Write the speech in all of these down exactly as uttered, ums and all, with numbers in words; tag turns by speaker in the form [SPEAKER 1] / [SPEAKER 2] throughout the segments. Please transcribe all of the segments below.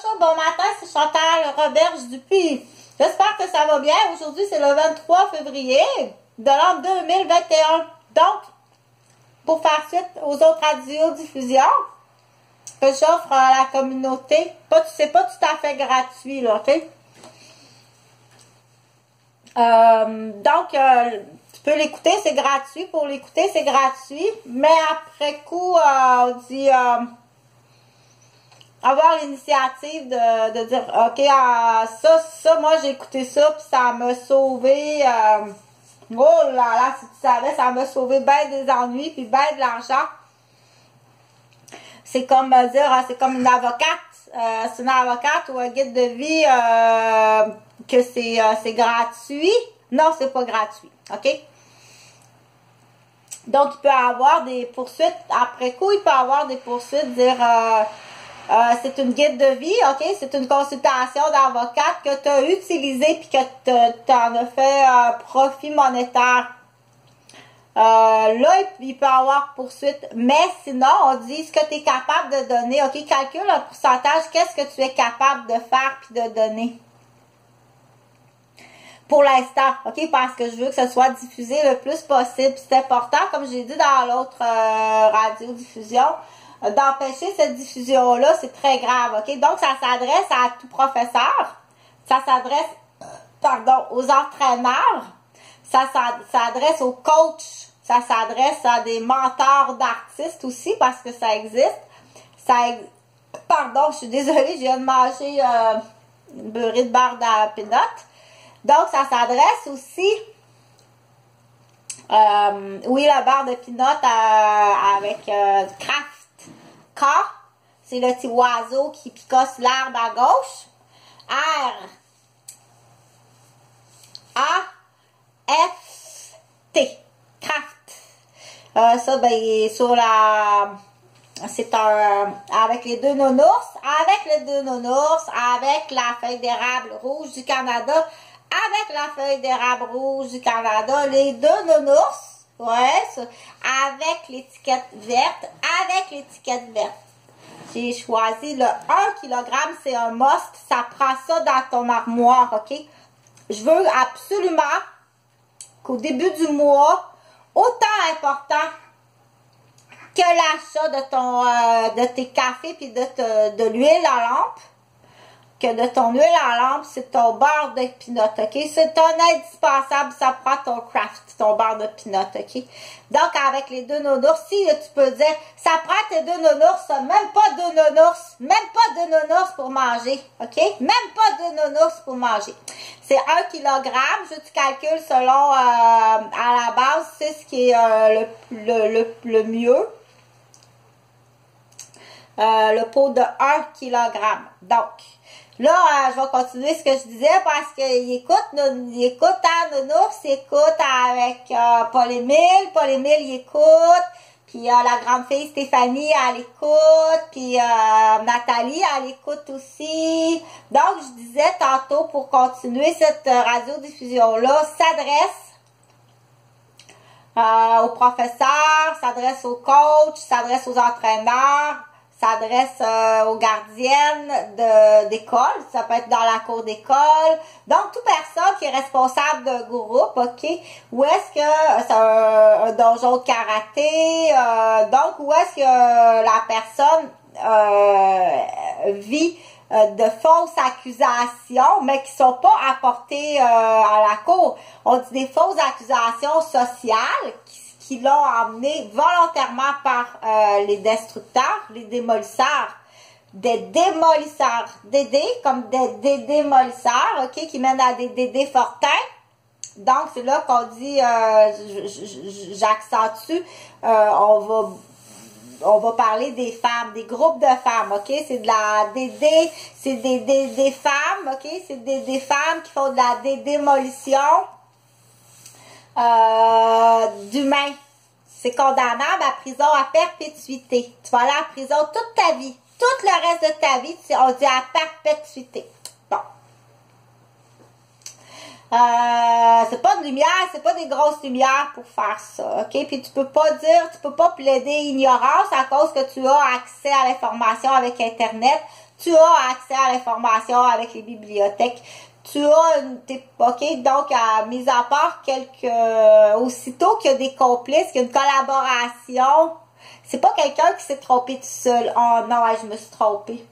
[SPEAKER 1] bonjour, bon matin, c'est Chantal Roberge Dupuis. J'espère que ça va bien. Aujourd'hui, c'est le vingt-trois février de l'an deux mille vingt et un. Donc, pour faire suite aux autres radiodiffusions que j'offre à la communauté, pas, c'est pas tout à fait gratuit, là, ok? Euh, donc, euh, tu peux l'écouter, c'est gratuit. Pour l'écouter, c'est gratuit. Mais après coup, euh, on dit... Euh, avoir l'initiative de, de dire, OK, euh, ça, ça, moi, j'ai écouté ça, puis ça m'a sauvé, euh, oh là là, si tu savais, ça m'a sauvé ben des ennuis, puis ben de l'argent. C'est comme euh, dire, euh, c'est comme une avocate, euh, c'est une avocate ou un guide de vie, euh, que c'est euh, c'est gratuit. Non, c'est pas gratuit, OK? Donc, il peut y avoir des poursuites, après coup, il peut y avoir des poursuites, dire... Euh, Euh, c'est une guide de vie, ok? C'est une consultation d'avocate que tu as utilisée puis que tu en as fait euh, profit monétaire. Euh, là, il peut y avoir poursuite. Mais sinon, on dit ce que tu es capable de donner. Ok, calcule un pourcentage. Qu'est-ce que tu es capable de faire puis de donner? Pour l'instant, ok? Parce que je veux que ce soit diffusé le plus possible. C'est important, comme j'ai dit dans l'autre euh, radiodiffusion, d'empêcher cette diffusion-là, c'est très grave, ok? Donc, ça s'adresse à tout professeur, ça s'adresse, pardon, aux entraîneurs, ça s'adresse aux coachs, ça s'adresse à des mentors d'artistes aussi, parce que ça existe. Ça, pardon, je suis désolée, je viens de manger euh, une beurrée de beurre de peanut. Donc, ça s'adresse aussi, euh, oui, la barre de peanut euh, avec euh, Kraft. K, c'est le petit oiseau qui picosse l'herbe à gauche. R, A, F, T, Kraft. Euh, ça, ben, sur la... C'est un... Avec les deux nounours, avec les deux nounours, avec la feuille d'érable rouge du Canada, avec la feuille d'érable rouge du Canada, les deux nounours. Ouais, ça. Avec l'étiquette verte, avec l'étiquette verte. J'ai choisi le un kilogramme, c'est un must. Ça prend ça dans ton armoire, ok? Je veux absolument qu'au début du mois, autant important que l'achat de ton euh, de tes cafés puis de, te, de l'huile à lampe, que de ton huile à lampe, c'est ton beurre de peanut, ok? C'est un indispensable, ça prend ton Kraft, ton beurre de peanut, ok? Donc, avec les deux nounours, si tu peux dire, ça prend tes deux nounours, même pas deux nounours, même pas deux nounours pour manger, ok? Même pas deux nounours pour manger. C'est un kilogramme, je te calcule selon, euh, à la base, c'est ce qui est euh, le, le, le, le mieux. Euh, le pot de un kilogramme. Donc, là, euh, je vais continuer ce que je disais parce qu'il écoute, il écoute à Nounours, il écoute avec euh, Paul-Émile, Paul-Émile, il écoute, puis euh, la grande fille Stéphanie, elle écoute, puis euh, Nathalie, elle écoute aussi. Donc, je disais tantôt, pour continuer cette euh, radiodiffusion-là, s'adresse euh, aux professeurs, s'adresse aux coachs, s'adresse aux entraîneurs, s'adresse euh, aux gardiennes de d'école, ça peut être dans la cour d'école, donc toute personne qui est responsable d'un groupe, ok, où est-ce que c'est un, un donjon de karaté, euh, donc où est-ce que la personne euh, vit euh, de fausses accusations, mais qui sont pas apportées euh, à la cour, on dit des fausses accusations sociales, qui qui l'ont emmené volontairement par euh, les destructeurs, les démolisseurs, des démolisseurs, Dédé, comme des, des démolisseurs, ok, qui mènent à des Dédé Fortin. Donc, c'est là qu'on dit, euh, j'accentue, euh, on va on va parler des femmes, des groupes de femmes, ok? C'est de la Dédé, c'est des, des, des femmes, ok? C'est des, des femmes qui font de la dé démolition. Euh, d'humain. C'est condamnable à prison à perpétuité. Tu vas aller en prison toute ta vie. Tout le reste de ta vie, on dit à perpétuité. Bon. Euh, c'est pas de lumière, c'est pas des grosses lumières pour faire ça, ok? Puis tu peux pas dire, tu peux pas plaider ignorance à cause que tu as accès à l'information avec Internet, tu as accès à l'information avec les bibliothèques, tu as une, ok? Donc, à, mis à part quelques, euh, aussitôt qu'il y a des complices, qu'il y a une collaboration, c'est pas quelqu'un qui s'est trompé tout seul. Oh non, ouais, je me suis trompée.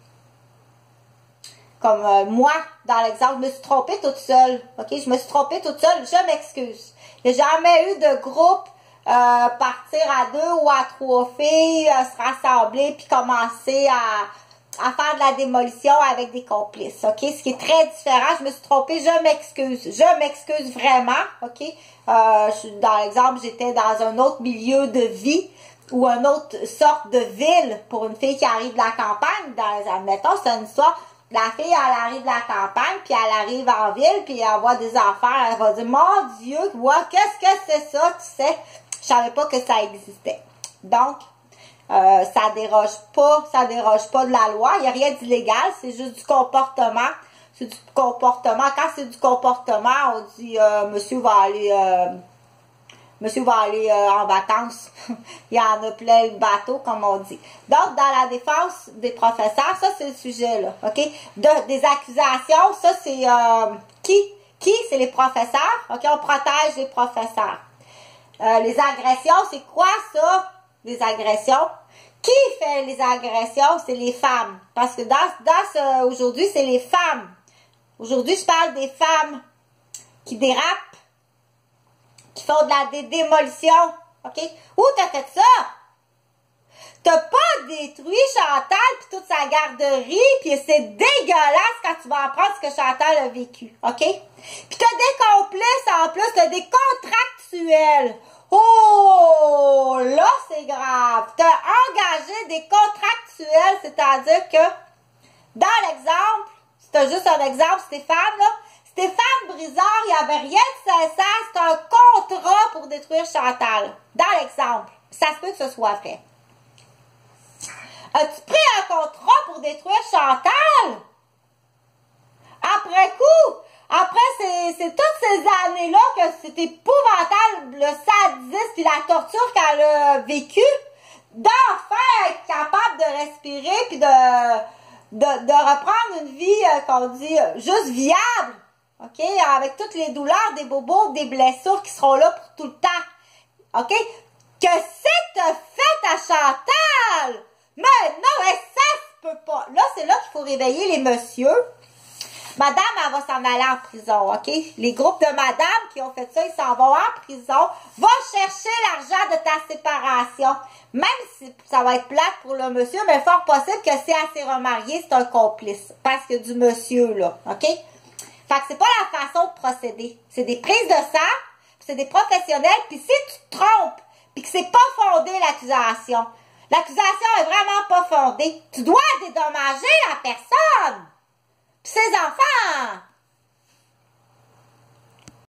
[SPEAKER 1] Comme euh, moi, dans l'exemple, je me suis trompée toute seule. OK? Je me suis trompée toute seule. Je m'excuse. Il n'y a jamais eu de groupe euh, partir à deux ou à trois filles, euh, se rassembler puis commencer à, à faire de la démolition avec des complices. OK? Ce qui est très différent. Je me suis trompée. Je m'excuse. Je m'excuse vraiment. OK? Euh, je, dans l'exemple, j'étais dans un autre milieu de vie ou une autre sorte de ville pour une fille qui arrive de la campagne. Dans, admettons, c'est une histoire. La fille, elle arrive de la campagne, puis elle arrive en ville, puis elle voit des affaires, elle va dire, mon Dieu, ouais, qu'est-ce que c'est ça, tu sais? Je savais pas que ça existait. Donc, euh, ça déroge pas, ça déroge pas de la loi, il n'y a rien d'illégal, c'est juste du comportement. C'est du comportement. Quand c'est du comportement, on dit, euh, monsieur va aller, euh, monsieur va aller euh, en vacances. Il y en a plein de bateaux, comme on dit. Donc, dans la défense des professeurs, ça, c'est le sujet, là, OK? De, des accusations, ça, c'est euh, qui? Qui? C'est les professeurs, OK? On protège les professeurs. Euh, les agressions, c'est quoi, ça? Les agressions? Qui fait les agressions? C'est les femmes. Parce que dans, dans ce, aujourd'hui, c'est les femmes. Aujourd'hui, je parle des femmes qui dérapent, qui font de la dé démolition, OK? Où t'as fait ça? T'as pas détruit Chantal puis toute sa garderie, puis c'est dégueulasse quand tu vas apprendre ce que Chantal a vécu, OK? Puis t'as des complices en plus, t'as des contractuels. Oh, là, c'est grave. T'as engagé des contractuels, c'est-à-dire que, dans l'exemple, c'est juste un exemple, Stéphane, là, Stéphane Brizard, il n'y avait rien de sincère, c'est un contrat pour détruire Chantal. Dans l'exemple. Ça se peut que ce soit vrai. As-tu pris un contrat pour détruire Chantal? Après coup, après c'est toutes ces années-là que c'est épouvantable, le sadisme et la torture qu'elle a vécu, d'enfin être capable de respirer puis de, de, de reprendre une vie, euh, qu'on dit, juste viable. OK? Avec toutes les douleurs, des bobos, des blessures qui seront là pour tout le temps. OK? Que c'est te fait à Chantal? Mais non, mais ça se peut pas. Là, c'est là qu'il faut réveiller les messieurs. Madame, elle va s'en aller en prison, OK? Les groupes de madame qui ont fait ça, ils s'en vont en prison. Va chercher l'argent de ta séparation. Même si ça va être plate pour le monsieur, mais fort possible que si elle s'est remariée, c'est un complice. Parce que du monsieur, là, OK? Fait que c'est pas la façon de procéder. C'est des prises de sang, c'est des professionnels, puis si tu te trompes, puis que c'est pas fondé l'accusation, l'accusation est vraiment pas fondée, tu dois dédommager la personne, puis ses enfants.